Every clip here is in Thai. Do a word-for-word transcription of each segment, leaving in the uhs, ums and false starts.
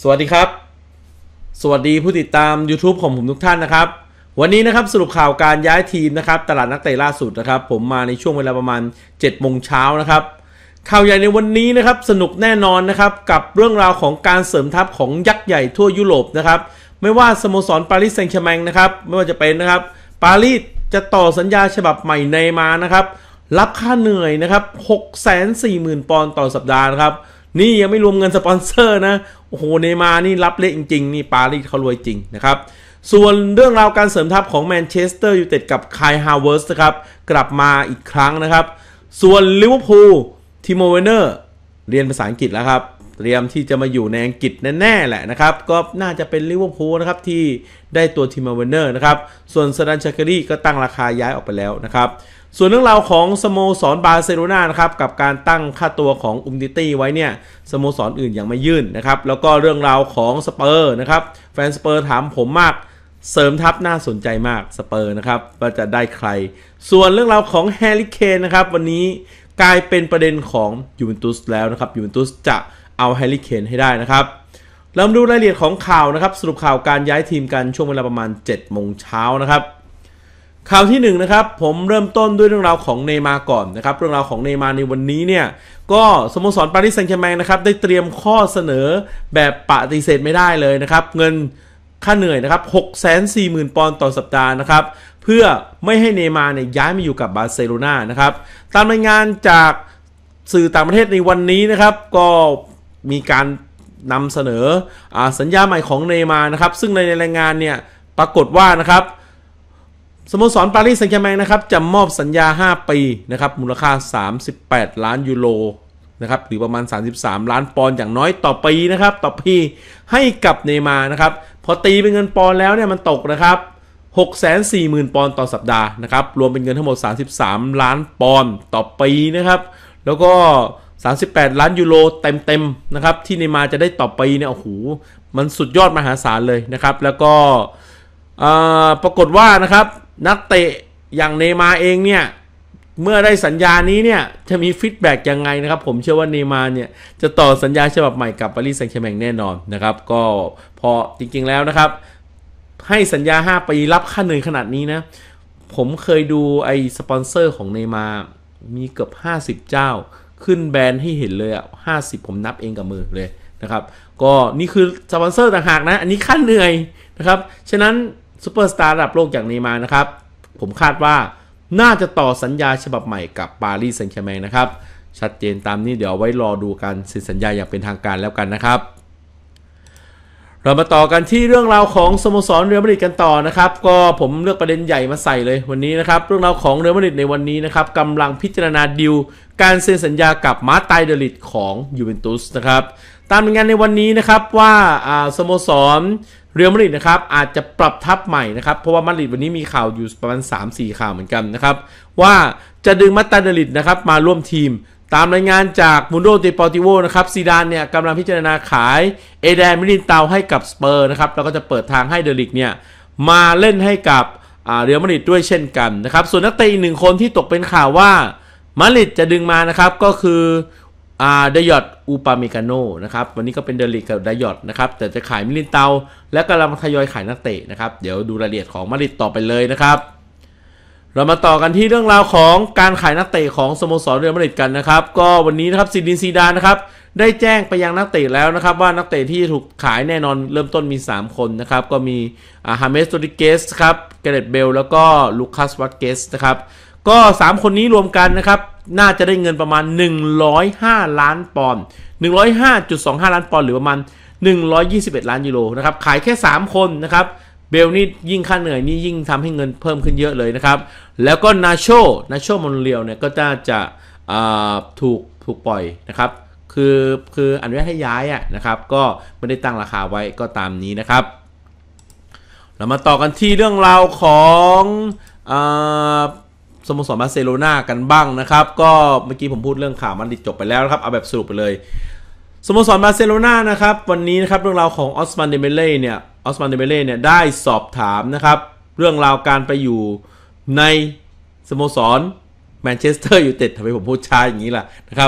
สวัสดีครับสวัสดีผู้ติดตาม YouTube ของผมทุกท่านนะครับวันนี้นะครับสรุปข่าวการย้ายทีมนะครับตลาดนักเตะล่าสุดนะครับผมมาในช่วงเวลาประมาณเจ็ดโมงเช้านะครับข่าวใหญ่ในวันนี้นะครับสนุกแน่นอนนะครับกับเรื่องราวของการเสริมทัพของยักษ์ใหญ่ทั่วยุโรปนะครับไม่ว่าสโมสรปารีสแซงต์แชร์แมงนะครับไม่ว่าจะเป็นนะครับปารีสจะต่อสัญญาฉบับใหม่เนย์มาร์นะครับรับค่าเหนื่อยนะครับ หกแสนสี่หมื่น ปอนด์ต่อสัปดาห์นะครับนี่ยังไม่รวมเงินสปอนเซอร์นะโอ้โหเนย์มาร์นี่รับเละจริงๆนี่ปารีสเขารวยจริงนะครับส่วนเรื่องราวการเสริมทัพของแมนเชสเตอร์ยูไนเต็ดกับคายฮาเวิร์สนะครับกลับมาอีกครั้งนะครับส่วนลิเวอร์พูลทิโมเวเนอร์เรียนภาษาอังกฤษแล้วครับเตรียมที่จะมาอยู่ในอังกฤษแน่ๆแหละนะครับก็น่าจะเป็นลิเวอร์พูลนะครับที่ได้ตัวทิโมเวเนอร์นะครับส่วนซาดันชาคารีก็ตั้งราคาย้ายออกไปแล้วนะครับส่วนเรื่องราวของสโมสรบาร์เซโลนานะครับกับการตั้งค่าตัวของอุมติตี้ไว้เนี่ยสโมสรอื่นยังไม่ยื่นนะครับแล้วก็เรื่องราวของสเปอร์นะครับแฟนสเปอร์ถามผมมากเสริมทัพน่าสนใจมากสเปอร์นะครับว่าจะได้ใครส่วนเรื่องราวของแฮร์รี่เคนนะครับวันนี้กลายเป็นประเด็นของยูเวนตุสแล้วนะครับยูเวนตุสจะเอาแฮร์รี่เคนให้ได้นะครับเรามาดูรายละเอียดของข่าวนะครับสรุปข่าวการย้ายทีมกันช่วงเวลาประมาณเจ็ดโมงเช้านะครับข่าวที่หนึ่งนะครับผมเริ่มต้นด้วยเรื่องราวของเนย์มาร์ก่อนนะครับเรื่องราวของเนย์มาร์ในวันนี้เนี่ยก็สโมสรปารีสแซงต์แชร์แมงนะครับได้เตรียมข้อเสนอแบบปฏิเสธไม่ได้เลยนะครับเงินค่าเหนื่อยนะครับ หกแสนสี่หมื่น ปอนด์ต่อสัปดาห์นะครับเพื่อไม่ให้เนย์มาร์เนี่ยย้ายมาอยู่กับบาร์เซโลนานะครับตามรายงานจากสื่อต่างประเทศในวันนี้นะครับก็มีการนำเสนอสัญญาใหม่ของเนย์มาร์นะครับซึ่งในรายงานเนี่ยปรากฏว่านะครับสโมสรปารีสแซงต์แชร์แมงนะครับจะมอบสัญญาห้าปีนะครับมูลค่าสามสิบแปดล้านยูโรนะครับหรือประมาณสามสิบสามล้านปอนด์อย่างน้อยต่อปีนะครับต่อปีให้กับเนย์มาร์นะครับพอตีเป็นเงินปอนด์แล้วเนี่ยมันตกนะครับ หกแสนสี่หมื่น ปอนด์ต่อสัปดาห์นะครับรวมเป็นเงินทั้งหมดสามสิบสามล้านปอนด์ต่อปีนะครับแล้วก็สามสิบแปดล้านยูโรเต็มๆนะครับที่เนย์มาร์จะได้ต่อปีเนี่ยโอ้โหมันสุดยอดมหาศาลเลยนะครับแล้วก็ปรากฏว่านะครับนักเตะอย่างเนย์มาร์เองเนี่ยเมื่อได้สัญญานี้เนี่ยจะมีฟีดแบ็กยังไงนะครับผมเชื่อว่าเนย์มาร์เนี่ยจะต่อสัญญาฉบับใหม่กับปารีสแซงต์แชร์แมงแน่นอนนะครับก็พอจริงๆแล้วนะครับให้สัญญาห้าปีรับค่าเหนื่อยขนาดนี้นะผมเคยดูไอ้สปอนเซอร์ของเนย์มาร์มีเกือบห้าสิบเจ้าขึ้นแบรนด์ให้เห็นเลยอ่ะห้าสิบผมนับเองกับมือเลยนะครับก็นี่คือสปอนเซอร์ต่างหากนะอันนี้ค่าเหนื่อยนะครับฉะนั้นซูเปอร์สตาร์ระดับโลกอย่างเนย์มาร์นะครับผมคาดว่าน่าจะต่อสัญญาฉบับใหม่กับปารีสแซงต์แชร์แมงนะครับชัดเจนตามนี้เดี๋ยวไว้รอดูกันเซ็นสัญญาอย่างเป็นทางการแล้วกันนะครับเรามาต่อกันที่เรื่องราวของสโมสรเรอัลมาดริดกันต่อนะครับก็ผมเลือกประเด็นใหญ่มาใส่เลยวันนี้นะครับเรื่องราวของเรอัลมาดริดในวันนี้นะครับกำลังพิจารณาดีลการเซ็นสัญญากับมาร์ไตเดลิตของยูเวนตุสนะครับตามรายงานในวันนี้นะครับว่าสโมสรเรอัลมาดริดนะครับอาจจะปรับทัพใหม่นะครับเพราะว่ามาดริดวันนี้มีข่าวอยู่ประมาณ สามสี่ ข่าวเหมือนกันนะครับว่าจะดึงมาร์ไตเดลิตนะครับมาร่วมทีมตามรายงานจากมุนโดเดปอร์ติโวนะครับซีดานเนี่ยกำลังพิจารณาขายเอแดนมิลินเตาให้กับสเปอร์นะครับแล้วก็จะเปิดทางให้เดลิกเนี่ยมาเล่นให้กับเรอัลมาดริดด้วยเช่นกันนะครับส่วนนักเตะอีกหนึ่งคนที่ตกเป็นข่าวว่ามาดริดจะดึงมานะครับก็คือเดยอดอูปาเมกาโนนะครับวันนี้ก็เป็นเดลิกกับเดยอดนะครับแต่จะขายมิลินเตาและกำลังทยอยขายนักเตะนะครับเดี๋ยวดูรายละเอียดของมาดริดต่อไปเลยนะครับเรามาต่อกันที่เรื่องราวของการขายนักเตะของสโมสรเรอัลมาดริดกันนะครับก็วันนี้นะครับซินดินซีดานนะครับได้แจ้งไปยังนักเตะแล้วนะครับว่านักเตะที่ถูกขายแน่นอนเริ่มต้นมีสามคนนะครับก็มีฮาเมสโรดริเกสครับเกเรตเบลแล้วก็ลูคัสวัตเกสนะครับก็สามคนนี้รวมกันนะครับน่าจะได้เงินประมาณหนึ่งร้อยห้าล้านปอนด์ หนึ่งร้อยห้าจุดสองห้า ล้านปอนด์หรือประมาณหนึ่งร้อยยี่สิบเอ็ดล้านยูโรนะครับขายแค่สามคนนะครับเบลนี่ยิ่งค่าเหนื่อยนี่ยิ่งทำให้เงินเพิ่มขึ้นเยอะเลยนะครับแล้วก็นาโชนาโชมอนเรียลเนี่ยก็จะจะถูกถูกปล่อยนะครับคือคืออนุญาตให้ย้ายอ่ะนะครับก็ไม่ได้ตั้งราคาไว้ก็ตามนี้นะครับเรามาต่อกันที่เรื่องราวของสโมสรบาร์เซโลนากันบ้างนะครับก็เมื่อกี้ผมพูดเรื่องข่าวมันดิจบไปแล้วนะครับเอาแบบสรุปไปเลยสโมสรบาร์เซโลนานะครับวันนี้นะครับเรื่องราวของออสมานเดเบเล่เนี่ยออสมานเดเบเล่เนี่ยได้สอบถามนะครับเรื่องราวการไปอยู่ในสโมสรแมนเชสเตอร์ยูไนเต็ดทำไมผมพูดช้าอย่างนี้ล่ะนะครับ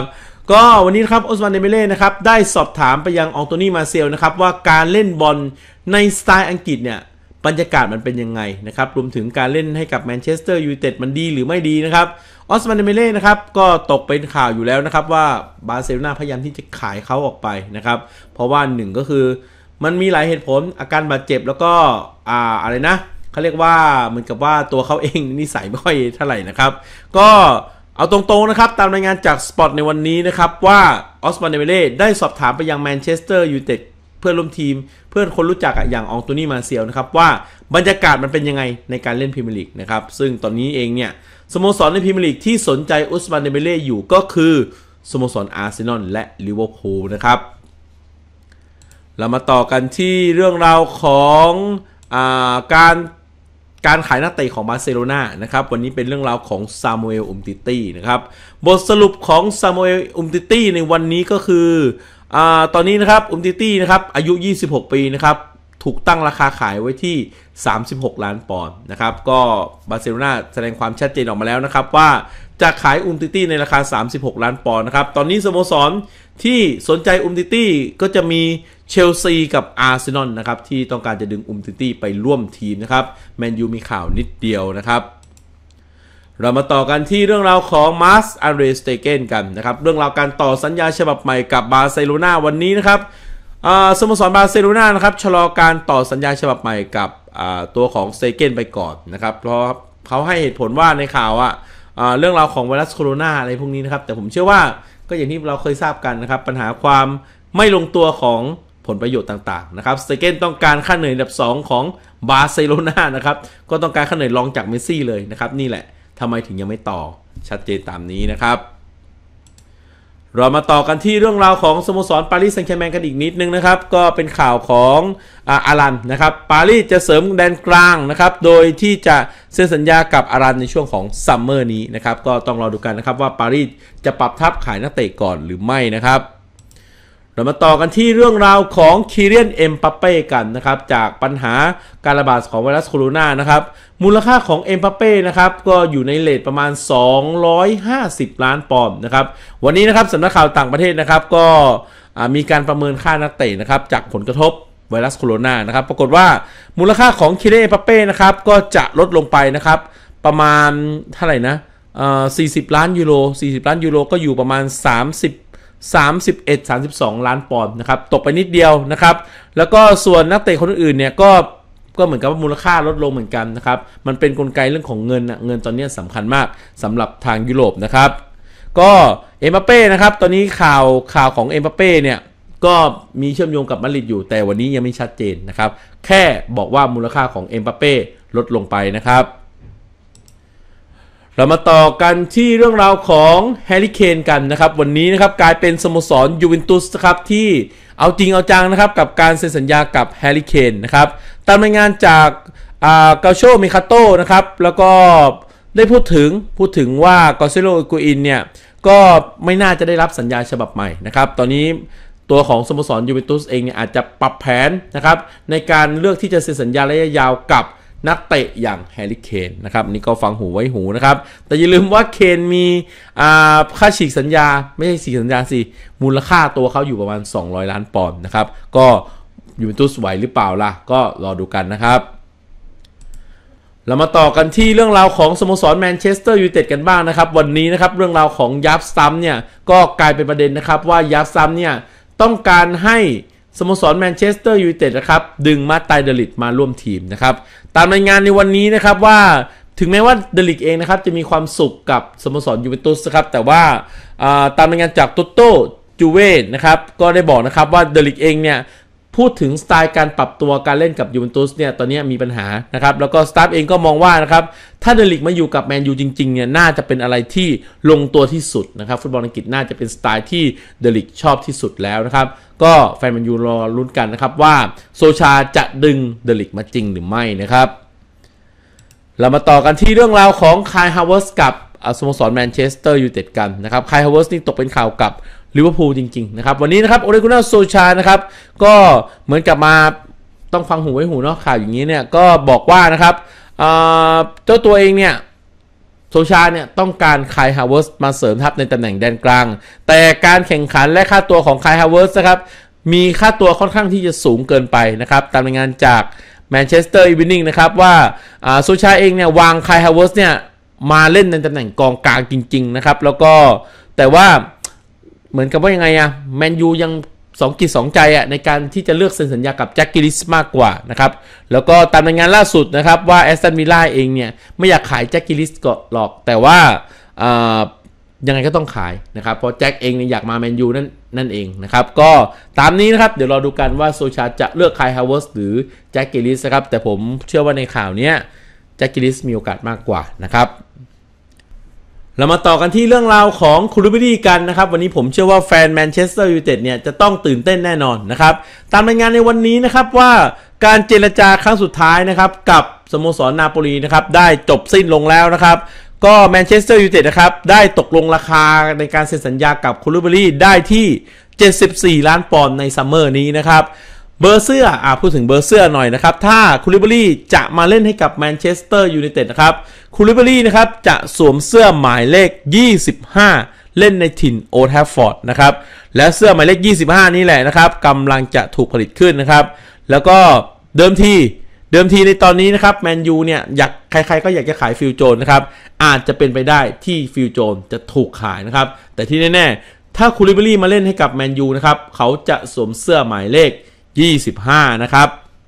ก็วันนี้นะครับอุสมานเดเบเล่นะครับได้สอบถามไปยังองโตนี่มาเซลนะครับว่าการเล่นบอลในสไตล์อังกฤษเนี่ยบรรยากาศมันเป็นยังไงนะครับรวมถึงการเล่นให้กับแมนเชสเตอร์ยูไนเต็ดมันดีหรือไม่ดีนะครับอุสมานเดเบเล่นะครับก็ตกเป็นข่าวอยู่แล้วนะครับว่าบาร์เซโลนาพยายามที่จะขายเขาออกไปนะครับเพราะว่าหนึ่งก็คือมันมีหลายเหตุผลอาการบาดเจ็บแล้วก็อ่าอะไรนะเขาเรียกว่าเหมือนกับว่าตัวเขาเองนิสัยไม่ค่อยเท่าไหร่นะครับก็เอาตรงๆนะครับตามรายงานจากสปอร์ตในวันนี้นะครับว่าออสมานเดเบเล่ได้สอบถามไปยังแมนเชสเตอร์ยูไนเต็ดเพื่อนร่วมทีมเพื่อนคนรู้จักอย่างองโตนี่มาเซียลนะครับว่าบรรยากาศมันเป็นยังไงในการเล่นพรีเมียร์ลีกนะครับซึ่งตอนนี้เองเนี่ยสโมสรในพรีเมียร์ลีกที่สนใจอุสมานเดเบเล่อยู่ก็คือสโมสรอาร์เซนอลและลิเวอร์พูลนะครับเรามาต่อกันที่เรื่องราวของอ่าการการขายนักเตะของบาร์เซโลนานะครับวันนี้เป็นเรื่องราวของซามูเอลอุมติตี้นะครับบทสรุปของซามูเอลอุมติตี้ในวันนี้ก็คืออ่าตอนนี้นะครับอุมติตี้นะครับอายุยี่สิบหกปีนะครับถูกตั้งราคาขายไว้ที่สามสิบหกล้านปอนด์นะครับก็บาร์เซโลนาแสดงความชัดเจนออกมาแล้วนะครับว่าจะขายอุมติตี้ในราคาสามสิบหกล้านปอนด์นะครับตอนนี้สโมสรที่สนใจอุมติตี้ก็จะมีเชลซีกับอาร์เซนอลนะครับที่ต้องการจะดึงอุมติตี้ไปร่วมทีมนะครับแมนยูมีข่าวนิดเดียวนะครับเรามาต่อกันที่เรื่องราวของมาร์ค อันเดร สเตเกนกันนะครับเรื่องราวการต่อสัญญาฉบับใหม่กับบาร์เซโลนาวันนี้นะครับสโมสรบาร์เซโลนานะครับชะลอการต่อสัญญาฉบับใหม่กับตัวของสเตเกนไปก่อนนะครับเพราะเขาให้เหตุผลว่าในข่าวอ่ะเรื่องราวของไวรัสโคโรนาอะไรพวกนี้นะครับแต่ผมเชื่อว่าก็อย่างที่เราเคยทราบกันนะครับปัญหาความไม่ลงตัวของผลประโยชน์ต่างๆนะครับสเตเกนต้องการค่าเหนื่อยอันดับสองของบาร์เซโลนานะครับก็ต้องการค่าเหนื่อยรองจากเมสซี่เลยนะครับนี่แหละทำไมถึงยังไม่ต่อชัดเจนตามนี้นะครับเรามาต่อกันที่เรื่องราวของสโมสรปารีสแซงต์แชร์แมงกันอีกนิดนึงนะครับก็เป็นข่าวของอารันนะครับปารีสจะเสริมแดนกลางนะครับโดยที่จะเซ็นสัญญากับอารันในช่วงของซัมเมอร์นี้นะครับก็ต้องรอดูกันนะครับว่าปารีสจะปรับทับขายนักเตะก่อนหรือไม่นะครับเรามาต่อกันที่เรื่องราวของคิเลียน เอ็มบัปเป้กันนะครับจากปัญหาการระบาดของไวรัสโคโรนานะครับมูลค่าของเอ็มบัปเป้นะครับก็อยู่ในเรทประมาณสองร้อยห้าสิบล้านปอนด์นะครับวันนี้นะครับสำนักข่าวต่างประเทศนะครับก็มีการประเมินค่านักเตะนะครับจากผลกระทบไวรัสโคโรนานะครับปรากฏว่ามูลค่าของคิเลียน เอ็มบัปเป้นะครับก็จะลดลงไปนะครับประมาณเท่าไหร่นะเอ่อสี่สิบล้านยูโรสี่สิบล้านยูโรก็อยู่ประมาณสามสิบสามสิบเอ็ด สามสิบสองล้านปอนด์นะครับตกไปนิดเดียวนะครับแล้วก็ส่วนนักเตะคนอื่นเนี่ยก็ก็เหมือนกับว่ามูลค่าลดลงเหมือนกันนะครับมันเป็นกลไกเรื่องของเงินนะเงินตอนนี้สำคัญมากสำหรับทางยุโรปนะครับก็เอ็มบัปเป้นะครับตอนนี้ข่าวข่าวของเอ็มบัปเป้เนี่ยก็มีเชื่อมโยงกับมาดริดอยู่แต่วันนี้ยังไม่ชัดเจนนะครับแค่บอกว่ามูลค่าของเอ็มบัปเป้ลดลงไปนะครับเรามาต่อกันที่เรื่องราวของแฮร์รี่เคนกันนะครับวันนี้นะครับกลายเป็นสโมสรยูเวนตุสนะครับที่เอาจริงเอาจังนะครับกับการเซ็นสัญญากับแฮร์รี่เคนนะครับตามรายงานจากกาโชเมคาโตนะครับแล้วก็ได้พูดถึงพูดถึงว่ากอเซโล อิโกอินเนี่ยก็ไม่น่าจะได้รับสัญญาฉบับใหม่นะครับตอนนี้ตัวของสโมสรยูเวนตุสเองเนี่ยอาจจะปรับแผนนะครับในการเลือกที่จะเซ็นสัญญาระยะยาวกับนักเตะอย่างแฮร์รี่เคนนะครับนี่ก็ฟังหูไว้หูนะครับแต่อย่าลืมว่าเคนมีค่าฉีกสัญญาไม่ใช่ฉีกสัญญาสิมูลค่าตัวเขาอยู่ประมาณสองร้อยล้านปอนด์นะครับก็ยูเวนตุสไหวหรือเปล่าล่ะก็รอดูกันนะครับเรามาต่อกันที่เรื่องราวของสโมสรแมนเชสเตอร์ยูไนเต็ดกันบ้างนะครับวันนี้นะครับเรื่องราวของยับซัมเนี่ยก็กลายเป็นประเด็นนะครับว่ายับซัมเนี่ยต้องการให้สโมสรแมนเชสเตอร์ยูไนเต็ดนะครับดึงมาตายเดลิตมาร่วมทีมนะครับตามรายงานในวันนี้นะครับว่าถึงแม้ว่าเดลิตเองนะครับจะมีความสุขกับสโมสรยูเวนตุสนะครับแต่ว่าตามรายงานจากโตโต้จูเว่นะครับก็ได้บอกนะครับว่าเดลิตเองเนี่ยพูดถึงสไตล์การปรับตัวการเล่นกับยูเวนตุสเนี่ยตอนนี้มีปัญหานะครับแล้วก็สตาฟเองก็มองว่านะครับถ้าเดลิตมาอยู่กับแมนยูจริงๆเนี่ยน่าจะเป็นอะไรที่ลงตัวที่สุดนะครับฟุตบอลอังกฤษน่าจะเป็นสไตล์ที่เดลิตชอบที่สุดแล้วนะครับก็แฟนแมนยูรอลุ้นกันนะครับว่าโซชาจะดึงเดลิตมาจริงหรือไม่นะครับเรามาต่อกันที่เรื่องราวของคายฮาวเวิร์สกับสโมสรแมนเชสเตอร์ยูไนเต็ดกันนะครับคายฮาวเวิร์สนี่ตกเป็นข่าวกับลิเวอร์พูลจริงๆนะครับวันนี้นะครับโอเลกุน่าโซชานะครับก็เหมือนกับมาต้องฟังหูไว้หูเนาะข่าวอย่างนี้เนี่ยก็บอกว่านะครับเจ้าตัวเองเนี่ยโซชาเนี่ยต้องการไคล ฮาเวิร์สมาเสริมทัพในตำแหน่งแดนกลางแต่การแข่งขันและค่าตัวของไคล ฮาเวิร์สนะครับมีค่าตัวค่อนข้างที่จะสูงเกินไปนะครับตามรายงานจากแมนเชสเตอร์อีวินิ่งนะครับว่าโซชาเองเนี่ยวางไคล ฮาเวิร์สเนี่ยมาเล่นในตำแหน่งกองกลางจริงๆนะครับแล้วก็แต่ว่าเหมือนกับว่ายังไงอะแมนยูยังสองกิจสองใจอะในการที่จะเลือกเซ็นสัญญากับแจ็คกิลิสมากกว่านะครับแล้วก็ตามรายงานล่าสุดนะครับว่าแอสตันวิลล่าเองเนี่ยไม่อยากขายแจ็คกิลิสก็หรอกแต่ว่ายังไงก็ต้องขายนะครับเพราะแจ็คเองเนี่ยอยากมาแมนยูนั่นนั่นเองนะครับก็ตามนี้นะครับเดี๋ยวรอดูกันว่าโซชาจะเลือกไคล ฮาเวิร์สหรือแจ็คกิลิสนะครับแต่ผมเชื่อว่าในข่าวนี้แจ็คกิลิสมีโอกาสมากกว่านะครับเรามาต่อกันที่เรื่องราวของคูลิบาลีกันนะครับวันนี้ผมเชื่อว่าแฟนแมนเชสเตอร์ยูไนเต็ดเนี่ยจะต้องตื่นเต้นแน่นอนนะครับตามรายงานในวันนี้นะครับว่าการเจรจาครั้งสุดท้ายนะครับกับสโมสรนาโปลีนะครับได้จบสิ้นลงแล้วนะครับก็แมนเชสเตอร์ยูไนเต็ดนะครับได้ตกลงราคาในการเซ็นสัญญากับคูลิบาลีได้ที่เจ็ดสิบสี่ล้านปอนด์ในซัมเมอร์นี้นะครับเบอร์เสื้ออ่าพูดถึงเบอร์เสื้อหน่อยนะครับถ้าคูลิบาลีจะมาเล่นให้กับแมนเชสเตอร์ยูไนเต็ดนะครับคูลิบาลีนะครับจะสวมเสื้อหมายเลขยี่สิบห้าเล่นในถิ่นโอลด์แทฟฟอร์ดนะครับและเสื้อหมายเลขยี่สิบห้านี่แหละนะครับกำลังจะถูกผลิตขึ้นนะครับแล้วก็เดิมทีเดิมทีในตอนนี้นะครับแมนยูเนี่ยอยากใครๆก็อยากจะขายฟิลโจนนะครับอาจจะเป็นไปได้ที่ฟิลโจนจะถูกขายนะครับแต่ที่แน่ๆถ้าคูลิบาลีมาเล่นให้กับแมนยูนะครับเขาจะสวมเสื้อหมายเลขยี่สิบห้านะครับ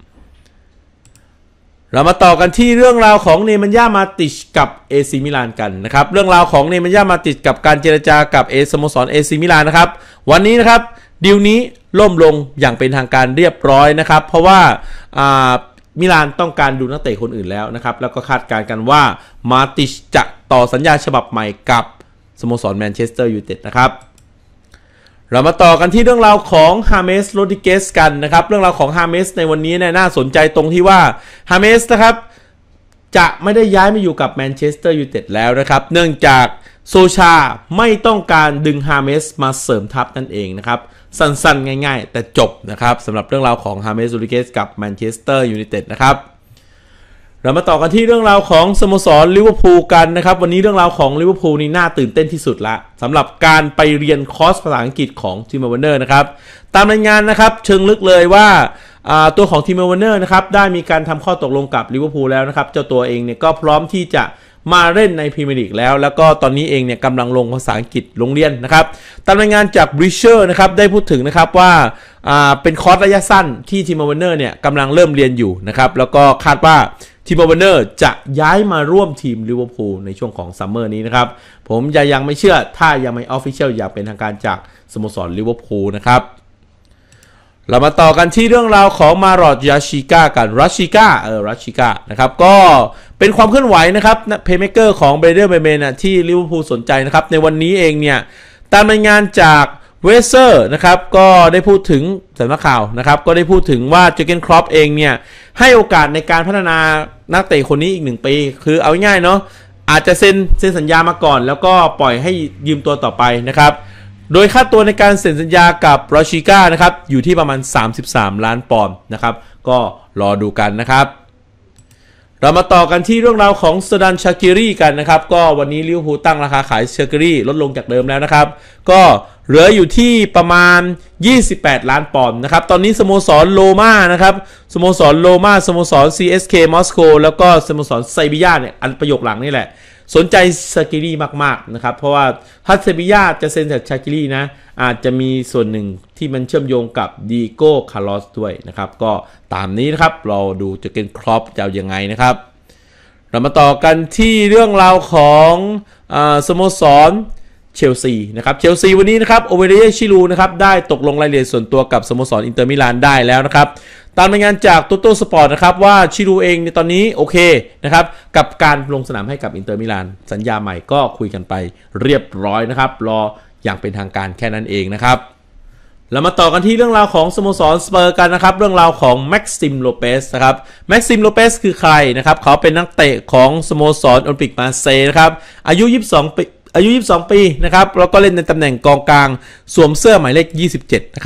เรามาต่อกันที่เรื่องราวของเนมันย่ามาติชกับเอซีมิลานกันนะครับเรื่องราวของเนมันย่ามาติชกับการเจรจากับเอสโมสรเอซีมิลานนะครับวันนี้นะครับดีลนี้ล่มลงอย่างเป็นทางการเรียบร้อยนะครับเพราะว่ามิลานต้องการดูนักเตะคนอื่นแล้วนะครับแล้วก็คาดการณ์กันว่ามาติชจะต่อสัญญาฉบับใหม่กับสโมสรแมนเชสเตอร์ยูไนเต็ดนะครับเรามาต่อกันที่เรื่องราวของฮาเมสโรดริเกสกันนะครับเรื่องราวของฮาเมสในวันนี้เนี่ยน่าสนใจตรงที่ว่าฮาเมสนะครับจะไม่ได้ย้ายมาอยู่กับแมนเชสเตอร์ยูไนเต็ดแล้วนะครับเนื่องจากโซชาไม่ต้องการดึงฮาเมสมาเสริมทัพนั่นเองนะครับสั้นๆง่ายๆแต่จบนะครับสำหรับเรื่องราวของฮาเมสโรดริเกสกับแมนเชสเตอร์ยูไนเต็ดนะครับเรามาต่อกันที่เรื่องราวของสโมสรลิเวอร์พูลกันนะครับวันนี้เรื่องราวของลิเวอร์พูลนี่น่าตื่นเต้นที่สุดละสำหรับการไปเรียนคอร์สภาษาอังกฤษของทีมเวอร์เนอร์นะครับตามรายงานนะครับเชิงลึกเลยว่าตัวของทีมเวอร์เนอร์นะครับได้มีการทำข้อตกลงกับลิเวอร์พูลแล้วนะครับเจ้าตัวเองเนี่ยก็พร้อมที่จะมาเล่นในพรีเมียร์ลีกแล้วแล้วก็ตอนนี้เองเนี่ยกำลังลงภาษาอังกฤษโรงเรียนนะครับตามรายงานจากบริเชอร์นะครับได้พูดถึงนะครับว่าเป็นคอร์สระยะสั้นที่ทีมเวอร์เนอร์เนี่ยกำลังเริ่มเรียนอยู่นะครับแล้วก็คาดว่าทีมเวอร์เนอร์จะย้ายมาร่วมทีมลิเวอร์พูลในช่วงของซัมเมอร์นี้นะครับผมยังไม่เชื่อถ้ายังไม่ออฟฟิเชียลอย่างเป็นทางการจากสโมสรลิเวอร์พูลนะครับเรามาต่อกันที่เรื่องราวของมารอดยาชิก้ากันรัชชิก้าเออรัชชิก้านะครับก็เป็นความเคลื่อนไหวนะครับเพลย์เมคเกอร์ของเบเดอร์เบเมนที่ลิเวอร์พูลสนใจนะครับในวันนี้เองเนี่ยตามรายงานจากเวเซอร์นะครับก็ได้พูดถึงสำนักข่าวนะครับก็ได้พูดถึงว่าเจอร์เกนคล็อปเองเนี่ยให้โอกาสในการพัฒนานักเตะคนนี้อีกหนึ่งปีคือเอาง่ายๆเนาะอาจจะเซ็นเซ็นสัญญามาก่อนแล้วก็ปล่อยให้ยืมตัวต่อไปนะครับโดยค่าตัวในการเซ็นสัญญากับราชิก้านะครับอยู่ที่ประมาณสามสิบสามล้านปอนด์นะครับก็รอดูกันนะครับเรามาต่อกันที่เรื่องราวของซดันชากิรีกันนะครับก็วันนี้ลิเวอร์พูลตั้งราคาขายชากิรีลดลงจากเดิมแล้วนะครับก็เหลืออยู่ที่ประมาณยี่สิบแปดล้านปอนด์นะครับตอนนี้สโมสรโรม่านะครับสโมสรโรม่าสโมสร ซี เอส เค มอสโกแล้วก็สโมสรไซบียาเนี่ยอันประโยคหลังนี่แหละสนใจชากิรีมากๆนะครับเพราะว่าถ้าไซบียาจะเซ็นจากชากิรีนะอาจจะมีส่วนหนึ่งที่มันเชื่อมโยงกับดีโก้คาร์ลอสด้วยนะครับก็ตามนี้นะครับเราดูเจอร์เกนคล็อปจะเอายังไงนะครับเรามาต่อกันที่เรื่องราวของสโมสรเชลซีนะครับเชลซีวันนี้นะครับโอเวเรียชิลูนะครับได้ตกลงรายละเอียดส่วนตัวกับสโมสรอินเตอร์มิลานได้แล้วนะครับตามรายงานจากโตโต้สปอร์ตนะครับว่าชิลูเองในตอนนี้โอเคนะครับกับการลงสนามให้กับอินเตอร์มิลานสัญญาใหม่ก็คุยกันไปเรียบร้อยนะครับรออย่างเป็นทางการแค่นั้นเองนะครับเรามาต่อกันที่เรื่องราวของสโมสรสเปอร์กันนะครับเรื่องราวของแม็กซิมโลเปสนะครับแม็กซิมโลเปสคือใครนะครับเขาเป็นนักเตะของสโมสรโอลิมปิกมาร์เซย์นะครับอายุยี่สิบสองปีอายุยี่สิบสองปีนะครับแล้วก็เล่นในตำแหน่งกองกลางสวมเสื้อหมายเลขยี่สิบเจ็ดนะครับ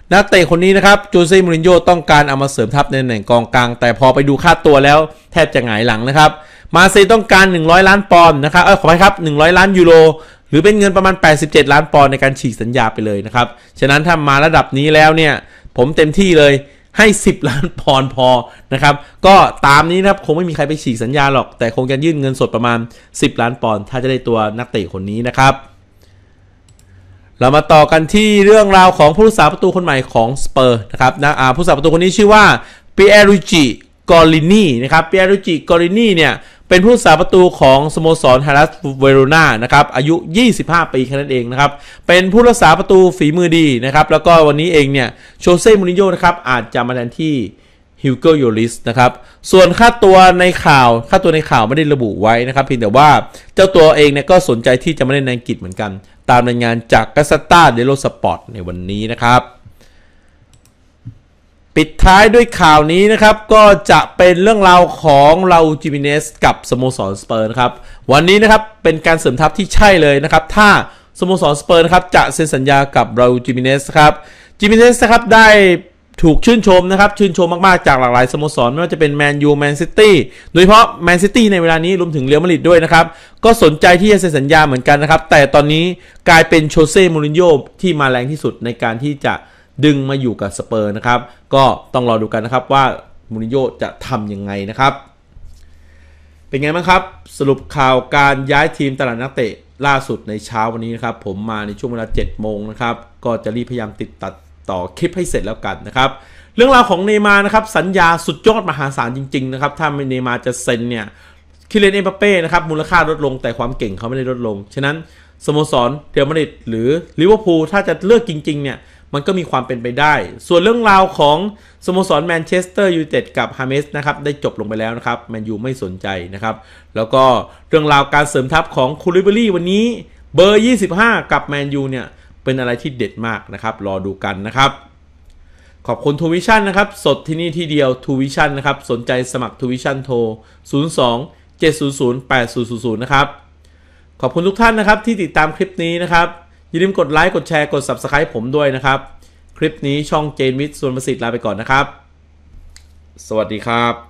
นักเตะคนนี้นะครับโจเซ่มูรินโญ่ต้องการเอามาเสริมทัพในตำแหน่งกองกลางแต่พอไปดูค่าตัวแล้วแทบจะหงายหลังนะครับมาเซย์ต้องการหนึ่งร้อยล้านปอนด์นะครับเออขออภัยครับหนึ่งร้อยล้านยูโรหรือเป็นเงินประมาณแปดสิบเจ็ดล้านปอนด์ในการฉีกสัญญาไปเลยนะครับฉะนั้นถ้ามาระดับนี้แล้วเนี่ยผมเต็มที่เลยให้สิบล้านปอนด์พอนะครับก็ตามนี้นะครับคงไม่มีใครไปฉีกสัญญาหรอกแต่คงจะยื่นเงินสดประมาณสิบล้านปอนด์ถ้าจะได้ตัวนักเตะคนนี้นะครับเรามาต่อกันที่เรื่องราวของผู้รักษาประตูคนใหม่ของสเปอร์นะครับนะผู้รักษาประตูคนนี้ชื่อว่าปิเอรุจิกอรินีนะครับปิเอรุจิกอรินีเนี่ยเป็นผู้รักษาประตูของสโมสรฮารัสเวโรนานะครับอายุยี่สิบห้าปีแค่นั้นเองนะครับเป็นผู้รักษาประตูฝีมือดีนะครับแล้วก็วันนี้เองเนี่ยโชเซ่มูรินโญ่นะครับอาจจะมาแทนที่ฮิวโกโยริสนะครับส่วนค่าตัวในข่าวค่าตัวในข่าวไม่ได้ระบุไว้นะครับเพียงแต่ว่าเจ้าตัวเองเนี่ยก็สนใจที่จะมาเล่นในอังกฤษเหมือนกันตามรายงานจากกัสตาเดโลสปอร์ตในวันนี้นะครับปิดท้ายด้วยข่าวนี้นะครับก็จะเป็นเรื่องราวของเราจิมิเนสกับสโมสรสเปอร์นะครับวันนี้นะครับเป็นการเสริมทัพที่ใช่เลยนะครับถ้าสโมสรสเปอร์นะครับจะเซ็นสัญญากับเราจิมิเนสครับจิมิเนสนะครับได้ถูกชื่นชมนะครับชื่นชมมากๆจากหลากหลายสโมสรไม่ว่าจะเป็นแมนยูแมนซิตี้โดยเฉพาะแมนซิตี้ในเวลานี้รวมถึงเรอัลมาดริดด้วยนะครับก็สนใจที่จะเซ็นสัญญาเหมือนกันนะครับแต่ตอนนี้กลายเป็นโชเซ่มูรินโญ่ที่มาแรงที่สุดในการที่จะดึงมาอยู่กับสเปอร์นะครับก็ต้องรอดูกันนะครับว่ามูรินโญ่จะทำยังไงนะครับเป็นไงบ้างครับสรุปข่าวการย้ายทีมตลาดนักเตะล่าสุดในเช้าวันนี้นะครับผมมาในช่วงเวลาเจ็ดโมงนะครับก็จะรีบพยายามติดตัดต่อคลิปให้เสร็จแล้วกันนะครับเรื่องราวของเนย์มาร์นะครับสัญญาสุดยอดมหาศาลจริงๆนะครับถ้าเนย์มาร์จะเซ็นเนี่ยคิเลน เอ็มบัปเป้นะครับมูลค่าลดลงแต่ความเก่งเขาไม่ได้ลดลงฉะนั้นสโมสรเรอัลมาดริดหรือลิเวอร์พูลถ้าจะเลือกจริงๆเนี่ยมันก็มีความเป็นไปได้ส่วนเรื่องราวของสโมสรแมนเชสเตอร์ยูไนเต็ดกับฮาเมสนะครับได้จบลงไปแล้วนะครับแมนยูไม่สนใจนะครับแล้วก็เรื่องราวการเสริมทัพของคูลิบารีวันนี้เบอร์ยี่สิบห้ากับแมนยูเนี่ยเป็นอะไรที่เด็ดมากนะครับรอดูกันนะครับขอบคุณทูวิชั่นนะครับสดที่นี่ที่เดียวทูวิชั่นนะครับสนใจสมัครทูวิชั่นโทรศูนย์ สอง เจ็ด ศูนย์ ศูนย์ แปด ศูนย์ ศูนย์ ศูนย์นะครับขอบคุณทุกท่านนะครับที่ติดตามคลิปนี้นะครับอย่าลืมกดไลค์กดแชร์กด ซับสไครบ์ ผมด้วยนะครับคลิปนี้ช่องเจนวิทย์ส่วนประสิทธิ์ลาไปก่อนนะครับสวัสดีครับ